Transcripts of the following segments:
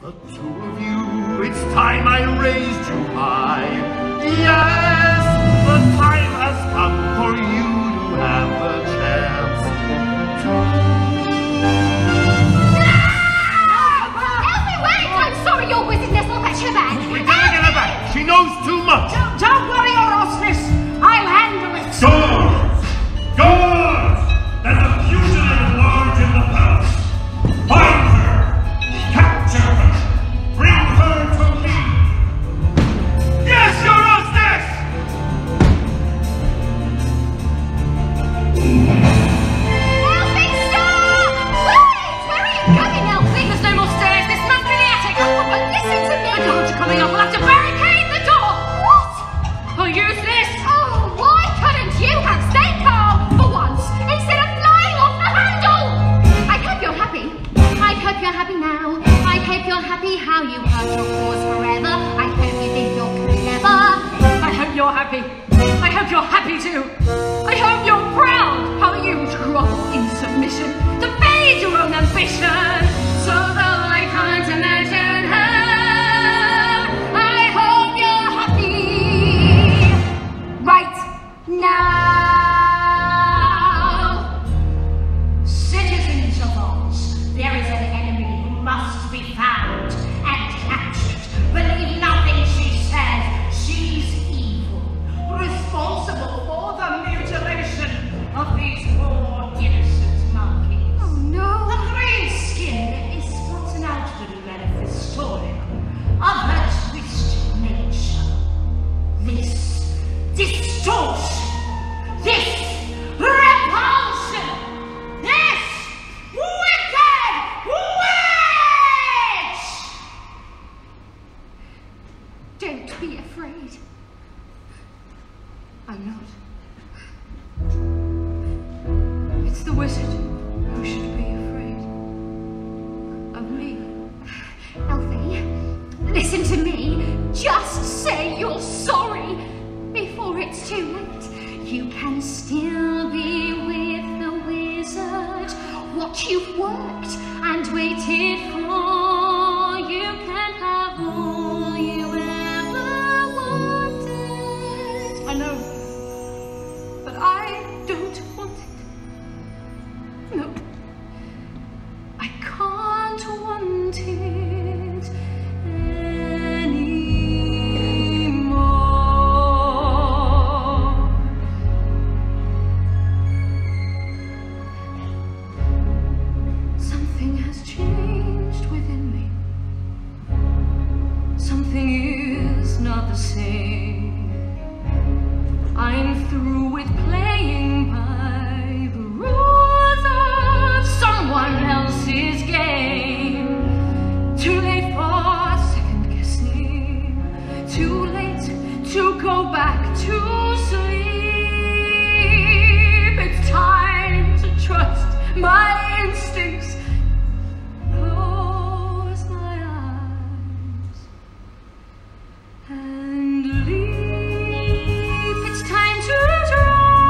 The two of you, it's time I raised you high. Yes, the time has come for you to have the chance to... Elfie, wait! I'm sorry, your wizardness will fetch her back. We gotta get her back. She knows too much. Don't worry, your hostess. I'll handle it. Guards! Guards! There's a fugitive large in the palace. Find her! Capture her! Bring her to me! Yes, your hostess! Elfie, stop! Wait! Where are you going, Elfie? There's no more stairs. This must be the attic. Oh, but listen to me! The doors are coming up. We'll have to barricade the door. What? I'll use this. Oh, why couldn't you have stayed calm for once instead of flying off the handle? I hope you're happy. I hope you're happy now. I hope you're happy how you hurt your cause forever. I hope you think you're clever. I hope you're happy. I hope you're happy too. I hope you're proud how you grovel in submission to feed your own ambition. So though I can't imagine how, I hope you're happy right now. Citizens of Oz, there is an enemy who must be found and captured. Believe nothing she says. She's evil, responsible for the mutilation of these poor innocent monkeys. Oh no. The green skin is but an outward manifestorium of her twisted nature. This distortion, this repulsion, this wicked witch! Don't be afraid. I'm not. It's the wizard who should be afraid of me. Elfie, listen to me. Just say you're sorry before it's too late. You can still be with the wizard. What you've worked and waited for, you can have all you ever wanted. I know, but I don't want it. No, I can't want it anymore. Something has changed within me. Something is not the same. I'm through with playing by the rules of someone else's game. Too late for second guessing. Too late to go back to sleep. It's time to trust my instincts. Close my eyes and leave. It's time to try.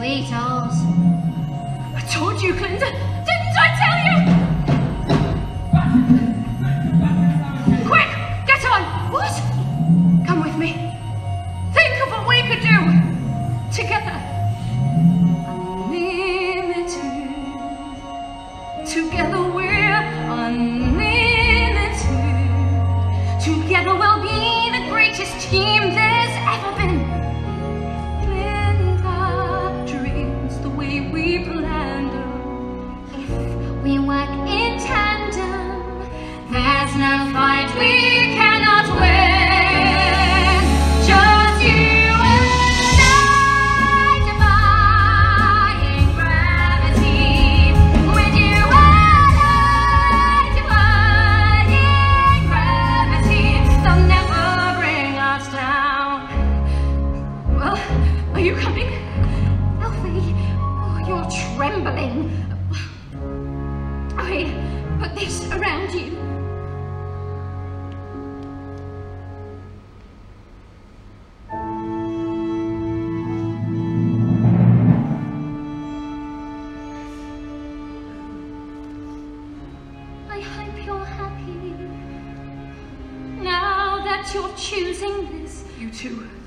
Beatles. I told you, Glinda. Didn't I tell you? Quick, get on. What? Come with me. Think of what we could do together. Unlimited. Together we're unlimited. Together we'll be the greatest team there's ever been. Glinda dreams the way we planned them. If we work in tandem, there's no fight we cannot win. Just you and I, defying gravity. With you and I, defying gravity. They'll never bring us down. Well, are you coming? Elfie, oh, you're trembling. I put this around you. I hope you're happy now that you're choosing this. You too.